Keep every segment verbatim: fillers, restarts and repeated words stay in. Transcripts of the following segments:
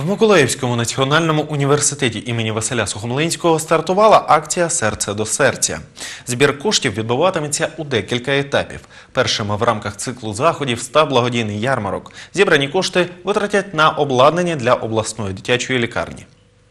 В Миколаївському національному університеті імені Василя Сухомлинського стартувала акція «Серце до серця». Збір коштів відбуватиметься у декілька етапів. Першим в рамках циклу заходів став благодійний ярмарок. Зібрані кошти витратять на обладнання для обласної дитячої лікарні.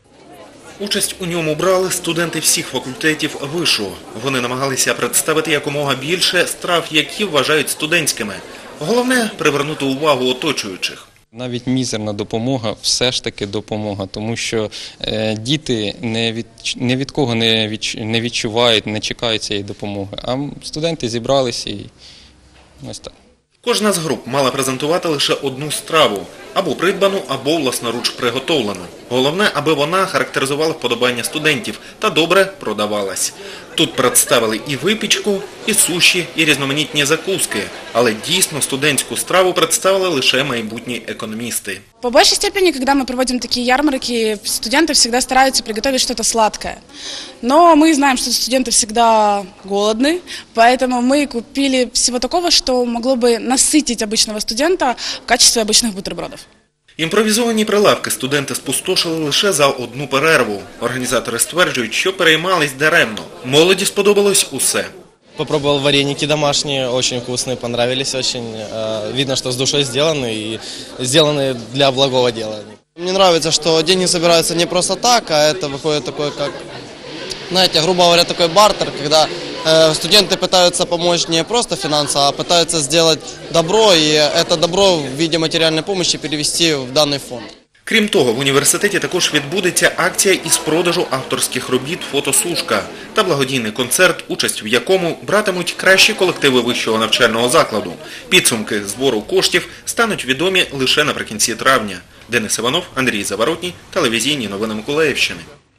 Участь у ньому брали студенти всіх факультетів вишу. Вони намагалися представити якомога більше страв, які вважають студентськими. Головне – привернути увагу оточуючих. Навіть мізерна допомога – все ж таки допомога, тому що е, діти не від, не від кого не, від, не відчувають, не чекають цієї допомоги. А студенти зібралися і ось так. Кожна з груп мала презентувати лише одну страву – або придбану, або власноруч приготовлену. Головне, аби вона характеризувала вподобання студентів та добре продавалась. Тут представили і випічку, і суші, і різноманітні закуски. Але дійсно студентську страву представили лише майбутні економісти. По большей степени, когда мы проводим такие ярмарки, студенты всегда стараются приготовить что-то сладкое. Но мы знаем, что студенты всегда голодны, поэтому мы купили всего такого, что могло бы насытить обычного студента в качестве обычных бутербродов. Імпровізовані прилавки студенти спустошили лише за одну перерву. Організатори стверджують, що переймались даремно. Молоді сподобалось усе. Попробовал вареники домашние, очень вкусные, понравились очень. Видно, что с душой сделаны и сделаны для благого дела. Мне нравится, что деньги собираются не просто так, а это выходит такой, как, знаете, грубо говоря, такой бартер, когда студенты пытаются помочь не просто финансово, а пытаются сделать добро, и это добро в виде материальной помощи перевести в данный фонд. Крім того, в університеті також відбудеться акція із продажу авторських робіт «Фотосушка» та благодійний концерт, участь в якому братимуть кращі колективи вищого навчального закладу. Підсумки збору коштів стануть відомі лише наприкінці травня. Денис Іванов, Андрій Заворотній, телевізійні новини Миколаївщини.